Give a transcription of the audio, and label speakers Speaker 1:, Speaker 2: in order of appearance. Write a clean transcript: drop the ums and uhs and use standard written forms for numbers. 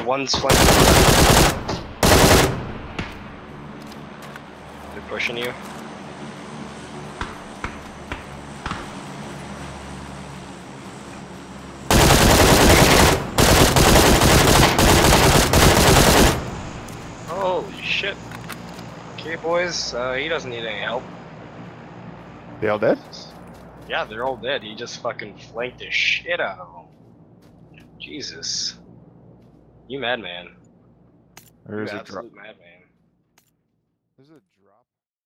Speaker 1: one's flanking. They're pushing you. Holy shit. Okay, boys, he doesn't need any help.
Speaker 2: They all dead?
Speaker 1: Yeah, they're all dead. He just fucking flanked the shit out of them. Jesus. You madman.
Speaker 2: Or
Speaker 1: You
Speaker 2: is it drop?
Speaker 1: absolute madman.
Speaker 2: Is it